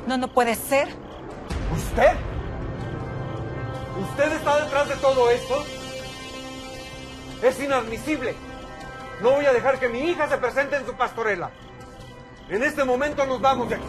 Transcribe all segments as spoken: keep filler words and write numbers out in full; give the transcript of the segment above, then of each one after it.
No, no puede ser. ¿Usted? ¿Usted está detrás de todo esto? Es inadmisible. No voy a dejar que mi hija se presente en su pastorela. En este momento nos vamos de aquí.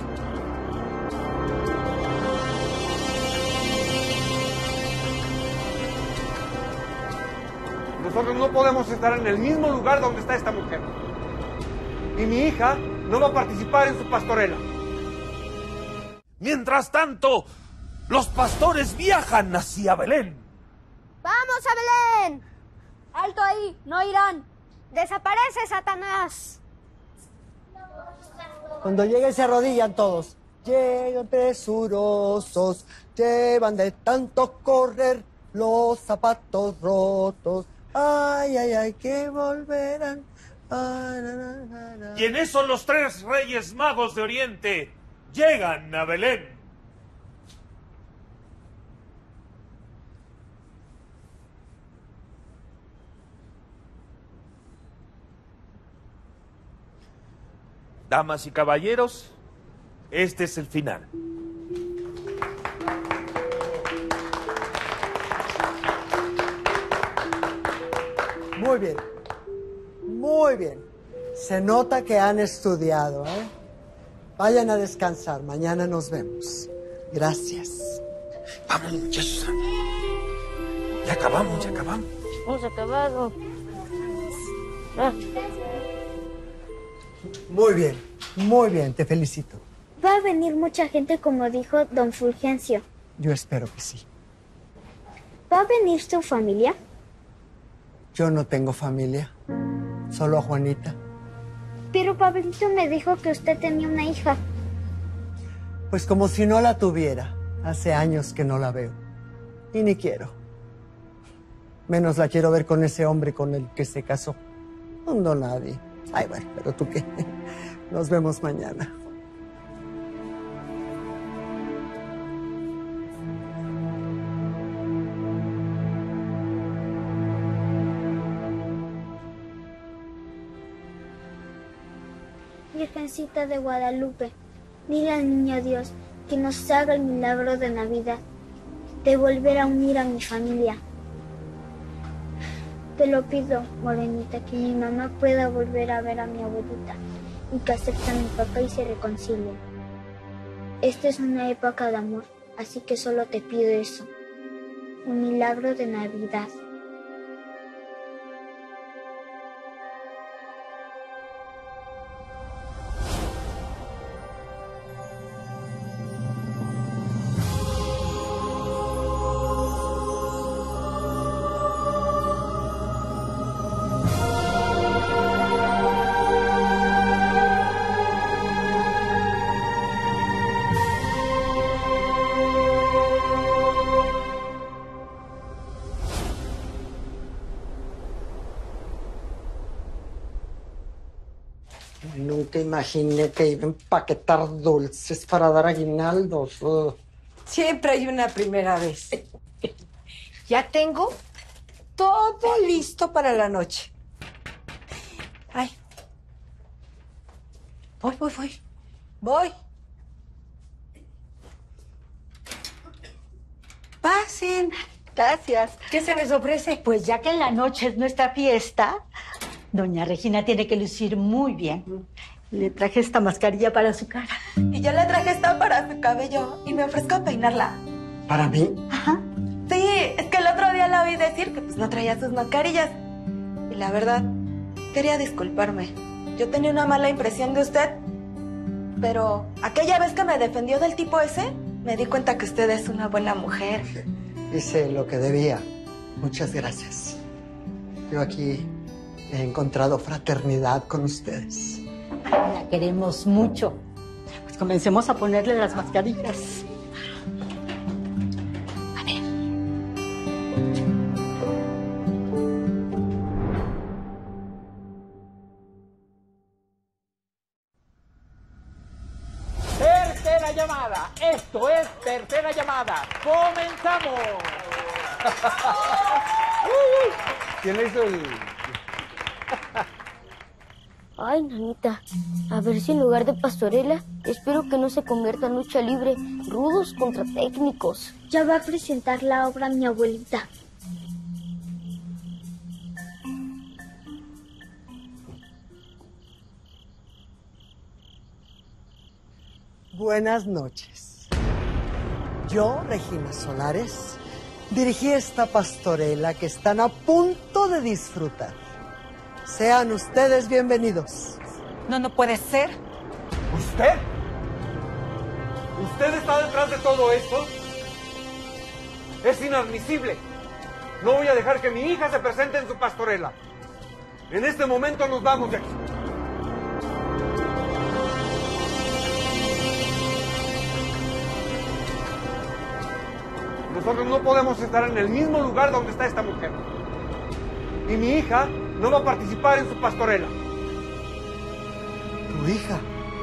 Nosotros no podemos estar en el mismo lugar donde está esta mujer. Y mi hija no va a participar en su pastorela. Mientras tanto, los pastores viajan hacia Belén. ¡Vamos a Belén! ¡Alto ahí! ¡No irán! ¡Desaparece, Satanás! Cuando lleguen se arrodillan todos. Llegan presurosos, llevan de tanto correr los zapatos rotos. Ay, ay, ay, que volverán. Ay, na, na, na, na. Y en eso los tres reyes magos de Oriente llegan a Belén. Damas y caballeros, este es el final. Muy bien, muy bien. Se nota que han estudiado, ¿eh? Vayan a descansar, mañana nos vemos. Gracias. Vamos, muchachos. Ya acabamos, ya acabamos. Hemos acabado. Ah. Muy bien, muy bien, te felicito. Va a venir mucha gente, como dijo don Fulgencio. Yo espero que sí. ¿Va a venir su familia? Yo no tengo familia, solo a Juanita. Pero Pablito me dijo que usted tenía una hija. Pues como si no la tuviera. Hace años que no la veo. Y ni quiero. Menos la quiero ver con ese hombre con el que se casó. No, nadie. Ay, bueno, pero tú qué. Nos vemos mañana. Virgencita de Guadalupe, dile al niño Dios que nos haga el milagro de Navidad, de volver a unir a mi familia. Te lo pido, Morenita, que mi mamá pueda volver a ver a mi abuelita y que acepte a mi papá y se reconcilien. Esta es una época de amor, así que solo te pido eso, un milagro de Navidad. Nunca imaginé que iba a empaquetar dulces para dar aguinaldos. Uh. Siempre hay una primera vez. Ya tengo todo listo para la noche. Ay. Voy, voy, voy. Voy. Pasen. Gracias. ¿Qué se les ofrece? Pues ya que en la noche es nuestra fiesta, doña Regina tiene que lucir muy bien. Le traje esta mascarilla para su cara. Y yo le traje esta para su cabello y me ofrezco a peinarla. ¿Para mí? Ajá. Sí, es que el otro día la oí decir que pues no traía sus mascarillas. Y la verdad, quería disculparme. Yo tenía una mala impresión de usted, pero aquella vez que me defendió del tipo ese, me di cuenta que usted es una buena mujer. Hice lo que debía. Muchas gracias. Yo aquí he encontrado fraternidad con ustedes. La queremos mucho. Pues comencemos a ponerle las mascarillas. A ver. Tercera llamada. Esto es tercera llamada. ¡Comenzamos! ¿Quién le hizo el...? Ay, nanita, a ver si en lugar de pastorela, espero que no se convierta en lucha libre, rudos contra técnicos. Ya va a presentar la obra mi abuelita. Buenas noches. Yo, Regina Solares, dirigí esta pastorela que están a punto de disfrutar. Sean ustedes bienvenidos. No, no puede ser. ¿Usted? ¿Usted está detrás de todo esto? Es inadmisible. No voy a dejar que mi hija se presente en su pastorela. En este momento nos vamos de aquí. Nosotros no podemos estar en el mismo lugar donde está esta mujer. Y mi hija no va a participar en su pastorela. ¿Tu hija?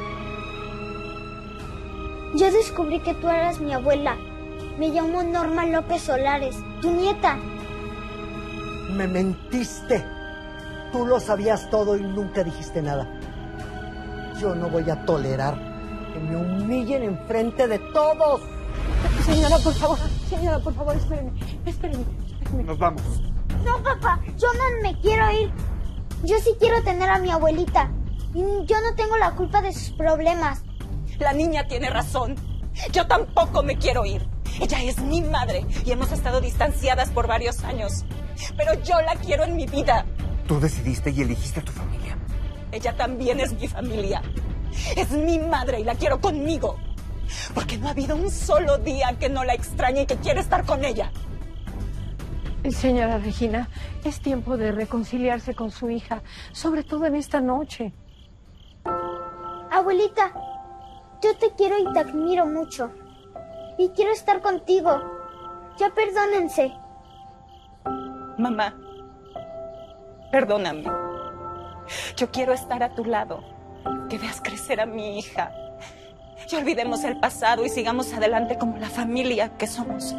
Yo descubrí que tú eras mi abuela. Me llamo Norma López Solares, tu nieta. Me mentiste. Tú lo sabías todo y nunca dijiste nada. Yo no voy a tolerar que me humillen enfrente de todos. Señora, por favor, señora, por favor, espérenme, espérenme. espérenme. Nos vamos. No, papá, yo no me quiero ir. Yo sí quiero tener a mi abuelita. Y yo no tengo la culpa de sus problemas. La niña tiene razón. Yo tampoco me quiero ir. Ella es mi madre y hemos estado distanciadas por varios años. Pero yo la quiero en mi vida. Tú decidiste y elegiste a tu familia. Ella también es mi familia. Es mi madre y la quiero conmigo. Porque no ha habido un solo día que no la extrañe y que quiera estar con ella. Señora Regina, es tiempo de reconciliarse con su hija, sobre todo en esta noche. Abuelita, yo te quiero y te admiro mucho. Y quiero estar contigo. Ya perdónense. Mamá, perdóname. Yo quiero estar a tu lado. Que veas crecer a mi hija. Y olvidemos el pasado y sigamos adelante como la familia que somos.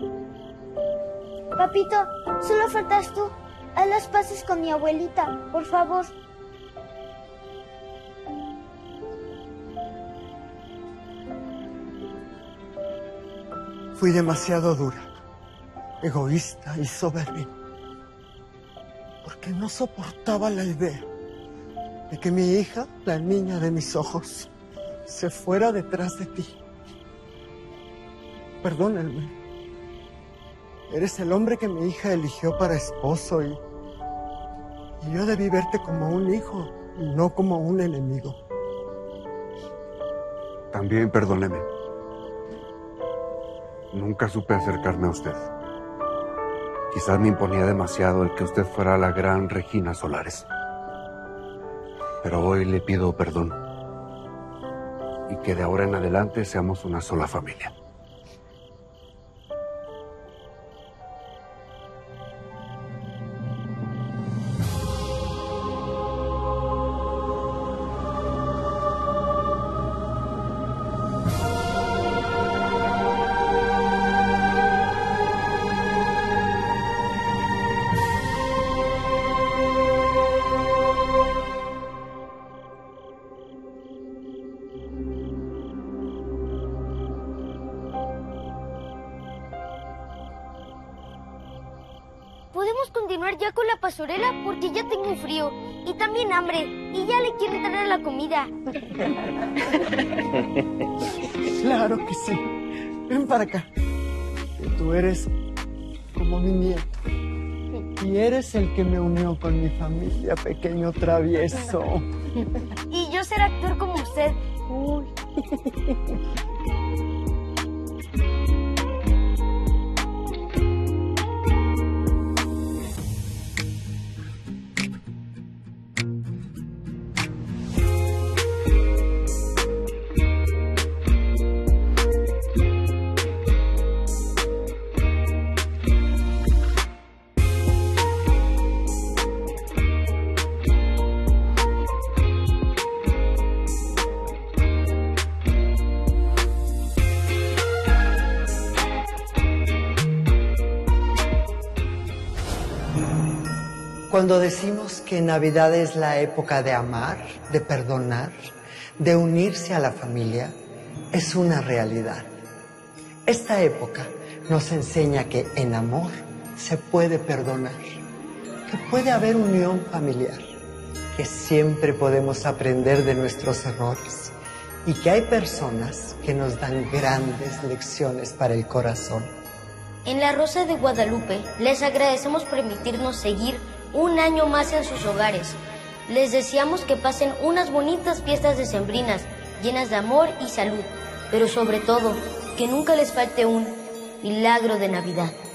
Papito, solo faltas tú. Haz las paces con mi abuelita, por favor. Fui demasiado dura, egoísta y soberbia. Porque no soportaba la idea de que mi hija, la niña de mis ojos, se fuera detrás de ti. Perdónenme. Eres el hombre que mi hija eligió para esposo y, y yo debí verte como un hijo y no como un enemigo. También perdóneme. Nunca supe acercarme a usted. Quizás me imponía demasiado el que usted fuera la gran Regina Solares. Pero hoy le pido perdón. Y que de ahora en adelante seamos una sola familia. ¿Podemos continuar ya con la pastorela? Porque ya tengo frío y también hambre y ya le quiero entrar a la comida. Claro que sí. Ven para acá. Que tú eres como mi nieto. Y eres el que me unió con mi familia, pequeño travieso. Y yo ser actor como usted. Uy. Cuando decimos que Navidad es la época de amar, de perdonar, de unirse a la familia, es una realidad. Esta época nos enseña que en amor se puede perdonar, que puede haber unión familiar, que siempre podemos aprender de nuestros errores y que hay personas que nos dan grandes lecciones para el corazón. En La Rosa de Guadalupe les agradecemos permitirnos seguir un año más en sus hogares. Les deseamos que pasen unas bonitas fiestas decembrinas llenas de amor y salud, pero sobre todo que nunca les falte un milagro de Navidad.